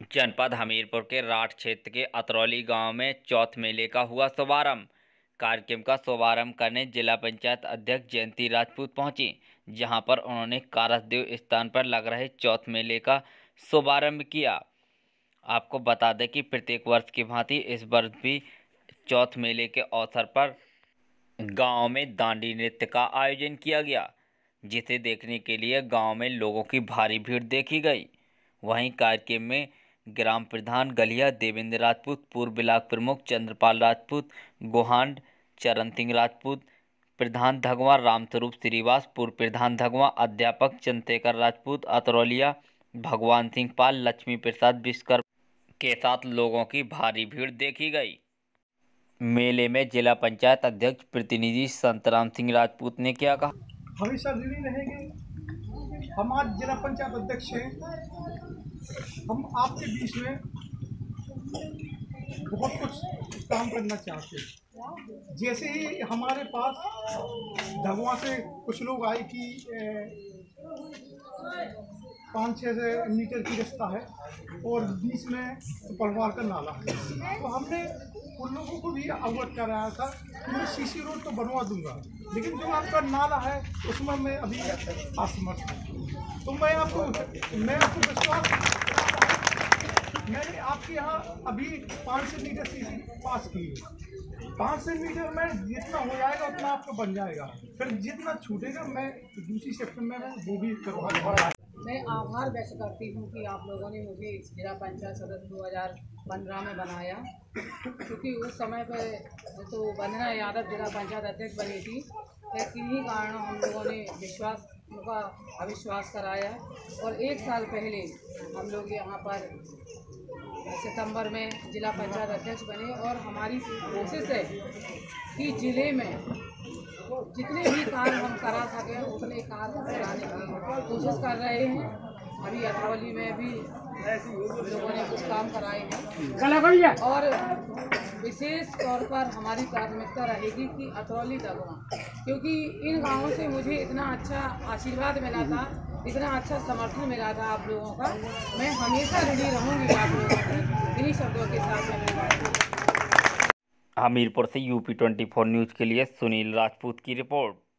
जनपद हमीरपुर के राठ क्षेत्र के अतरौली गांव में चौथ मेले का हुआ शुभारंभ। कार्यक्रम का शुभारंभ करने जिला पंचायत अध्यक्ष जयंती राजपूत पहुंची, जहां पर उन्होंने कारसदेव स्थान पर लग रहे चौथ मेले का शुभारंभ किया। आपको बता दें कि प्रत्येक वर्ष की भांति इस वर्ष भी चौथ मेले के अवसर पर गांव में दांडी नृत्य का आयोजन किया गया, जिसे देखने के लिए गांव में लोगों की भारी भीड़ देखी गई। वहीं कार्यक्रम में ग्राम प्रधान गलिया देवेंद्र राजपूत, पूर्व ब्लॉक प्रमुख चंद्रपाल राजपूत, गोहांड चरण सिंह राजपूत, प्रधान धगवा रामस्वरूप श्रीवास, पूर्व प्रधान धगवा अध्यापक चंद्रशेखर राजपूत, अतरौलिया भगवान सिंह पाल, लक्ष्मी प्रसाद विश्वकर्मा के साथ लोगों की भारी भीड़ देखी गई। मेले में जिला पंचायत अध्यक्ष प्रतिनिधि संतराम सिंह राजपूत ने क्या कहा? हमेशा ऋणी रहेंगे। हम आज जिला पंचायत अध्यक्ष हैं। हम आपके बीच में बहुत कुछ काम करना चाहते हैं। जैसे ही हमारे पास धगवा से कुछ लोग आए कि 5-6 मीटर की रास्ता है और बीच में पलवार का नाला है, तो हमने उन लोगों को भी अवगत कराया था कि मैं सीसी रोड तो बनवा दूंगा, लेकिन जो आपका नाला है उसमें मैं अभी असमर्थ हूँ। तो मैं आपको विश्वास, मैंने आपके यहाँ अभी 500 मीटर सीसी पास की है। 500 मीटर में जितना हो जाएगा उतना आपका बन जाएगा, फिर जितना छूटेगा मैं दूसरी सेक्शन में वो भी करवा। मैं आभार व्यक्त करती हूँ कि आप लोगों ने मुझे जिला पंचायत सदस्य 2015 में बनाया, क्योंकि उस समय पर तो वंदना यादव जिला पंचायत अध्यक्ष बनी थी। किन्हीं कारणों हम लोगों ने उनका अविश्वास कराया और 1 साल पहले हम लोग यहाँ पर सितंबर में जिला पंचायत अध्यक्ष बने और हमारी कोशिश है कि ज़िले में जितने भी कार्य हम करा सकें उतने कार्य कराने की कोशिश कर रहे हैं। अभी अतरौली में भी लोगों ने कुछ काम कराए हैं और विशेष तौर पर हमारी प्राथमिकता रहेगी कि अतरौली धगवा, क्योंकि इन गांवों से मुझे इतना अच्छा आशीर्वाद मिला था, इतना अच्छा समर्थन मिला था आप लोगों का। मैं हमेशा ऋणी रहूँगी आप लोगों की। इन्हीं शब्दों के साथ हमीरपुर से UP24 न्यूज़ के लिए सुनील राजपूत की रिपोर्ट।